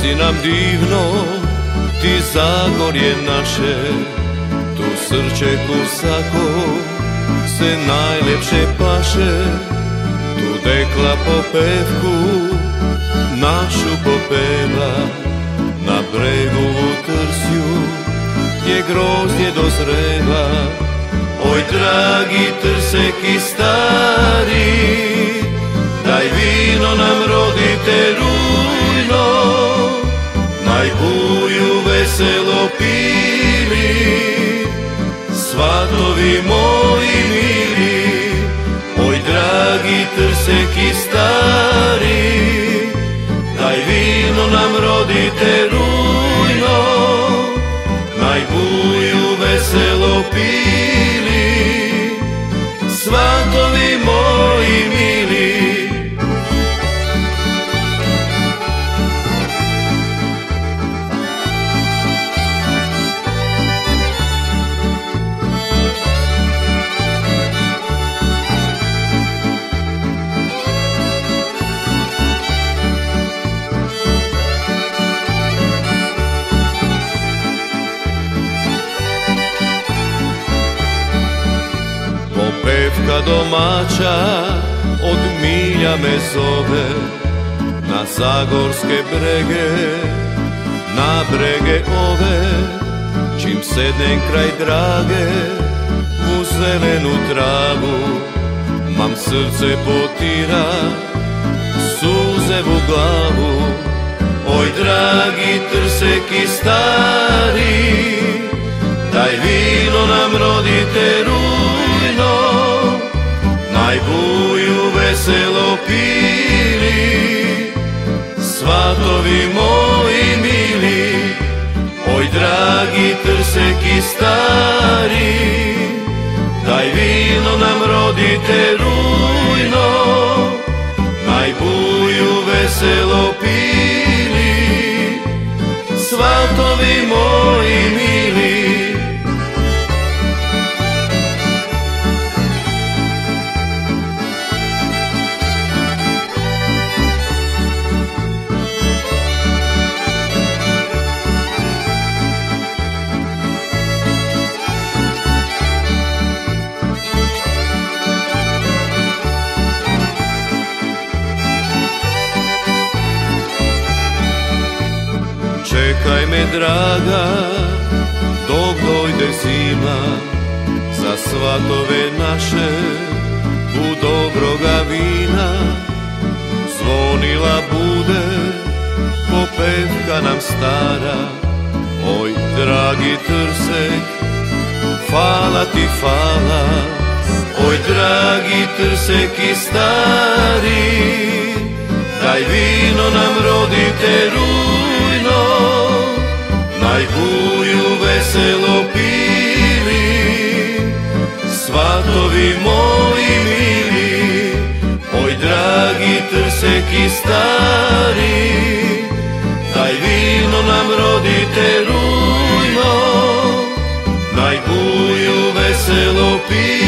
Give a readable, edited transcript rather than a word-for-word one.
si nam divno, ti Zagorje naše, tu srce kusako se najlepše paše, tu dekla po pevku našu popeva, na bregu u Trsju gdje grozdje dozreva. Oj dragi Trseki stari, daj vino nam rodite rujno, naj buju veselo pili, svatovi moji mili. Oj dragi Trseki stari, daj vino nam rodite rujno, naj buju veselo pili, svatovi moji mili. Pevka domaća od milja me zove, na zagorske brege, na brege ove. Čim sednem kraj drage, u zelenu travu, mam srce potira, suze u glavu. Oj dragi Trseki stari, daj vino nam rodite rujno, naj buju veselo pili, svatovi moji mili. Oj dragi Trseki stari, daj vino nam rodite rujno, naj buju veselo pili, svatovi moji mili. Čekaj me draga, dok dojde zima, za svatove naše u dobroga vina. Zvonila bude popevka nam stara, oj dragi Trsek, fala ti fala. Oj dragi Trseki stari, daj vino nam rodite rujno, naj buju veselo pili, svatovi moji mili. Oj dragi Trseki stari, daj vino nam rodite rujno, naj buju veselo pili,